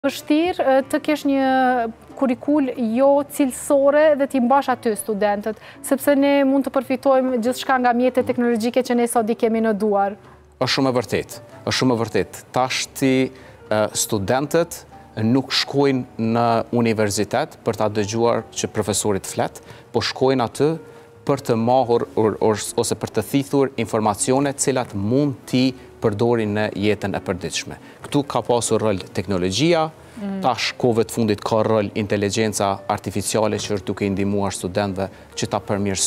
Vështirë të kesh një kurikul jo cilësore dhe t'i mbash aty studentët, sepse ne mund të përfitojmë gjithçka nga mjetet teknologjike që ne sot i kemi në duar. Është shumë e vërtet. Tashti studentët nuk shkojnë në universitet për ta dëgjuar që profesorit flet, po shkojnë aty për të mahur ose për të thithur informacione cilat mund t'i përdorin në jetën e përditshme. Këtu ka pasur rol teknologjia, tash kohëve të fundit ka rol inteligjenca artificiale që është duke i ndihmuar studentëve që ta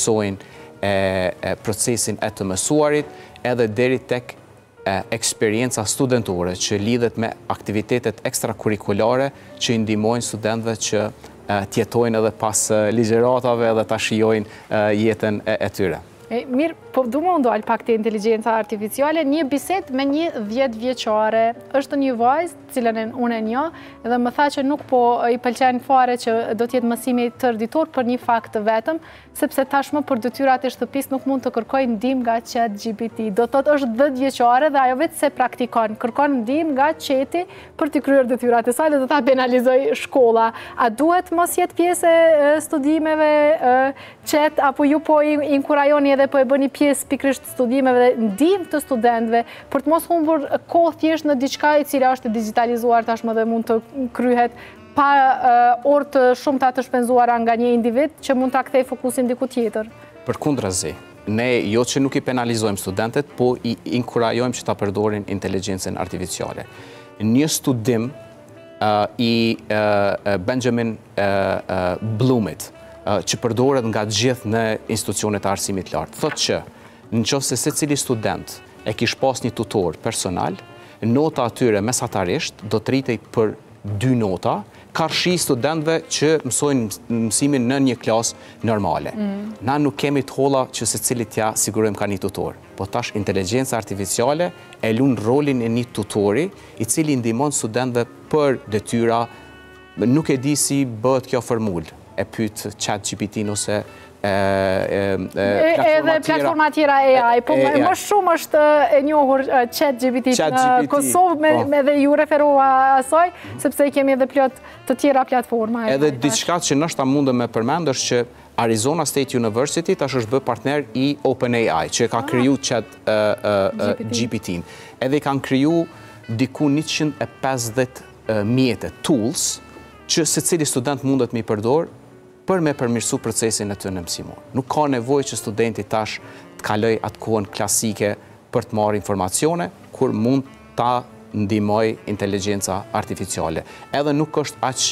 përmirësojnë procesin e të mësuarit, edhe deri tek eksperienca studentore që lidhet me aktivitetet ekstrakurrikulare që i ndihmojnë studentëve që tjetojnë edhe pas ligjëratave edhe ta shijojnë jetën e tyre. Mirë, po du më ndalë pak të inteligjenca artificiale, një bisedë me një 10 vjeçare, është një vajzë, cilën unë e njoh, dhe më tha që nuk po i pëlqen fare që do t'jetë mësimi tërditor për një fakt të vetëm, sepse tashmë për detyrat e shtëpisë nuk mund të kërkoj ndihmë nga ChatGPT. Do thotë është 10 vjeçare dhe ajo vetë se praktikon, kërkon ndihmë nga Chati për të kryer detyrat e saj dhe do ta penalizoj shkolla. A duhet mos jetë pjesë e studimeve Chat, apo ju po i inkurajoni edhe po e bëni pjesë pikërisht studimeve dhe ndihmë të studentëve për të mos humbur kohë thjesht në diçka e cila është digitalizuar tashmë dhe mund të kryhet pa orë të shumta të shpenzuara nga një individ që mund ta kthej fokusin diku tjetër. Përkundrazi, ne jo që nuk i penalizojmë studentët, po i inkurajojmë që ta përdorin inteligjencën artificiale. Një studim i Benjamin Bloomit që përdoret nga gjithë në institucionet e arsimit lartë, thotë që nëse secili student e kish pas një tutor personal, nota atyre mesatarisht do të rritej për 2 nota, karshi studentëve që mësojnë mësimin në një klasë normale. Na nuk kemi të holla që secili t'ja sigurojmë ka një tutor, po tash inteligjenca artificiale e lun rolin e një tutori i cili ndihmon studentëve për detyra. Nuk e di si bëhet kjo formulë, e pyet ChatGPT ose platforma tjera AI, po më shumë është e njohur ChatGPT në Kosovë dhe ju referova asaj, sepse kemi edhe plot të tjera platforma. Edhe diçka që ndoshta mundem me përmend është që Arizona State University tash është bë partner i OpenAI, që ka kriju ChatGPT-n. Edhe kanë kriju diku 150 mjete, tools, që secili student mundet me i përdor për me përmirësu procesin e të në mësimor. Nuk ka nevojë që studenti tash të kaloj atë kohën klasike për të marrë informacione, kur mund ta ndihmoj inteligjenca artificiale. Edhe nuk është aq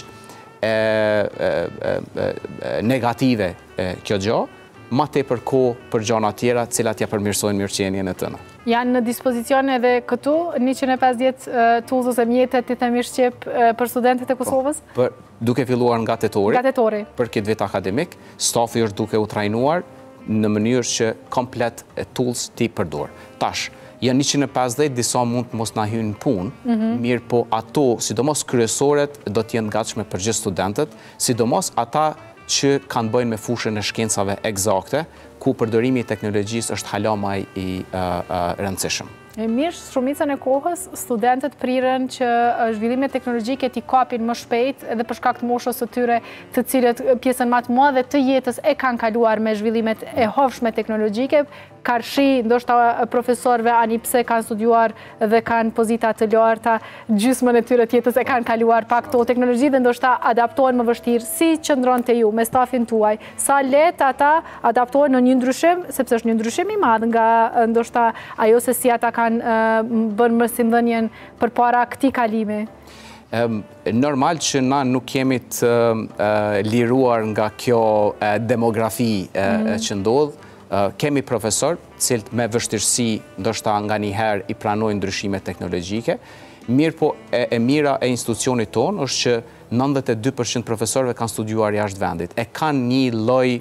negative kjo gjë, ma tepër kohë për gjëra tjera, cilat ja përmirësojnë mirëqenien e tënde. Janë në dispozicion edhe këtu 150 tools ose mjetet të themi shqip për studentët e Kosovës? Duke filluar nga tetori, për këtë vit akademik, stafi është duke u trajnuar në mënyrë që komplet tools ti përdor. Tash, janë 150, disa mund të mos na hyjnë punë, mirë po ato, sidomos kryesoret, do të jenë gatshme për gjithë studentët, sidomos ata që kanë bëjnë me fushën e shkencave eksakte, ku përdorimi i teknologjisë është hala më i rëndësishëm. Mirë, shumicën e kohës, studentët prirën që zhvillimet teknologjike t'i kapin më shpejt edhe për shkak të moshës së tyre, të cilët pjesën më të madhe të jetës e kanë kaluar me zhvillimet e hovshme teknologjike, karshi, ndoshta profesorëve ani pse kanë studiuar dhe kanë pozita të larta, gjysmën e tyre të jetës e kanë kaluar pak këto teknologji dhe ndoshta adaptohen më vështirë. Si qëndron te ju me stafin tuaj? Sa lehtë ata adaptohen në një ndryshim, sepse është një ndryshim i madh nga ndoshta ajo se si ata kanë bën mësimdhënien përpara këtij kalimi? Normal që na nuk kemi të liruar nga kjo demografi që ndodh. Kemi profesor, cilët me vështirësi ndoshta nga njëherë i pranojnë ndryshime teknologjike, mirë po e mira e institucionit tonë është që 92% profesorëve kanë studiuar jashtë vendit, e kanë një lloj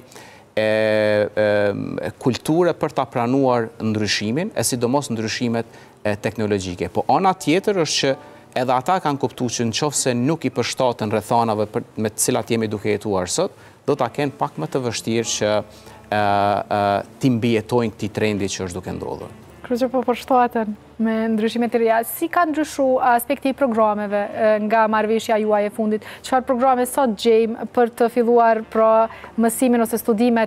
kulture për ta pranuar ndryshimin, e sidomos ndryshimet teknologjike. Po ana tjetër është që edhe ata kanë kuptuar që nëse nuk i përshtaten rrethanave me të cilat jemi duke jetuar sot, do ta kenë pak më të vështirë që ti mbijetojnë këtij trendi që është duke ndodhur. Kërë që po përshtaten me ndryshimet të reja. Si ka ndryshu aspekti i programeve nga marrëveshja juaj e fundit? Çfarë programe sot gjejmë për të filluar pra mësimin ose studimet